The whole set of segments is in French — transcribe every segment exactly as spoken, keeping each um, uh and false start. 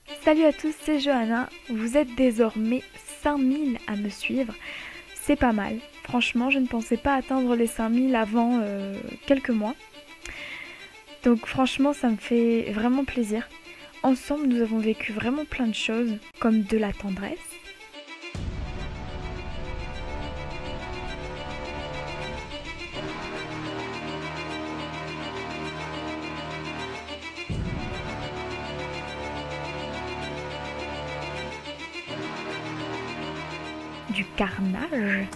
Salut à tous, c'est Johanna. Vous êtes désormais cinq mille à me suivre. C'est pas mal. Franchement, je ne pensais pas atteindre les cinq mille avant euh, quelques mois. Donc franchement, ça me fait vraiment plaisir. Ensemble, nous avons vécu vraiment plein de choses, comme de la tendresse, du carnage,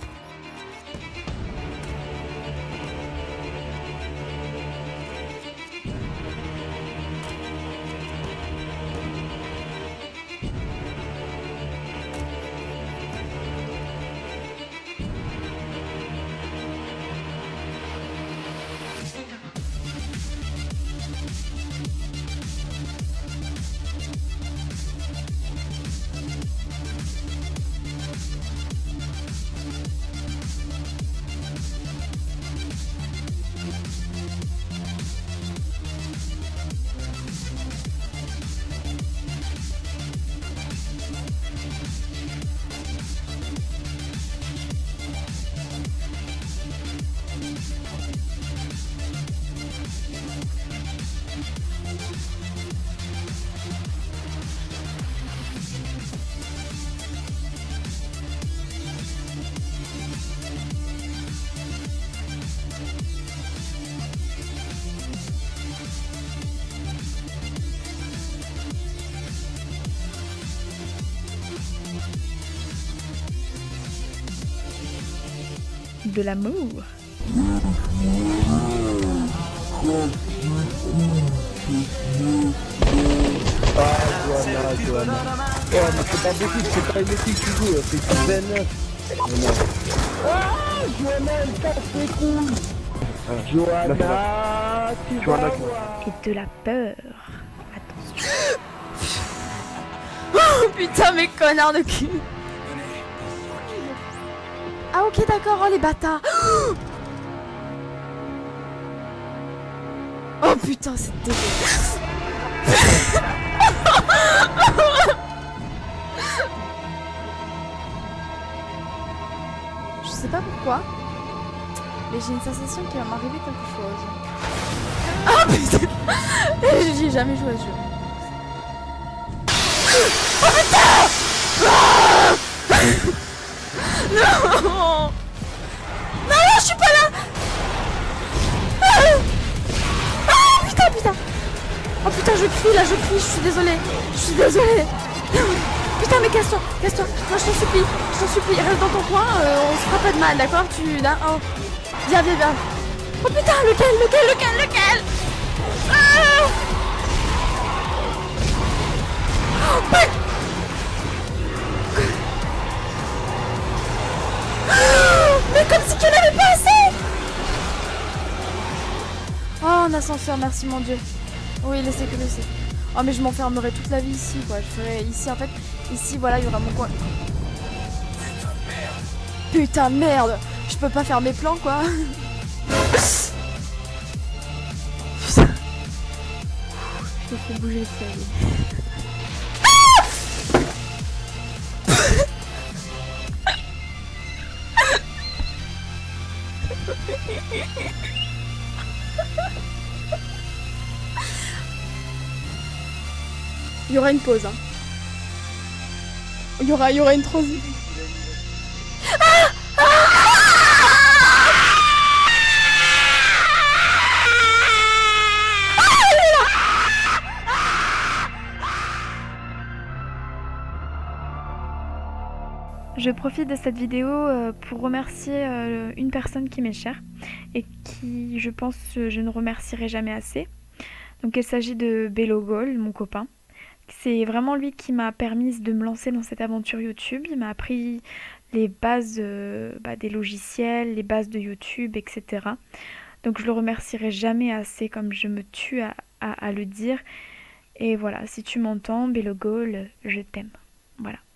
de l'amour. Ah, Johanna, Johanna. Oh, mais c'est pas possible, c'est pas une équipe qui joue, c'est une veine. Ah, Johanna, elle casse les couilles. Johanna, tu vas voir. Et de la peur. Attention. Oh putain, mes connards de cul. Ah ok, d'accord, oh les bâtards. Oh putain, c'est dégueulasse. Je sais pas pourquoi, mais j'ai une sensation qu'il va m'arriver quelque chose. Ah putain. J'ai jamais joué à ce jeu. Oh putain. Ah non. Non, non, je suis pas là. Ah, ah putain, putain. Oh putain, je crie là, je crie, je suis désolée. Je suis désolée. Putain, mais casse-toi, casse-toi. Moi, je t'en supplie, je t'en supplie. Reste dans ton coin, euh, on se fera pas de mal, d'accord? Tu... Là, oh. Viens, viens, viens. Oh putain, lequel, lequel, lequel, lequel? Ah oh, putain. Mais comme si tu n'avais pas assez. Oh, un ascenseur, merci mon dieu. Oui, laissez que laissez. Oh, mais je m'enfermerai toute la vie ici, quoi. Je ferai ici, en fait, ici, voilà, il y aura mon coin. Putain, merde. Je peux pas faire mes plans, quoi. Putain. Je te fais bouger le clavier. Il y aura une pause, hein. Il y aura, il y aura une transition. Ah ah Je profite de cette vidéo euh, pour remercier euh, une personne qui m'est chère et qui, je pense, je ne remercierai jamais assez. Donc il s'agit de Bellogol, mon copain. C'est vraiment lui qui m'a permis de me lancer dans cette aventure YouTube. Il m'a appris les bases euh, bah, des logiciels, les bases de YouTube, et cetera. Donc je le remercierai jamais assez, comme je me tue à, à, à le dire. Et voilà, si tu m'entends, Bellogol, je t'aime. Voilà.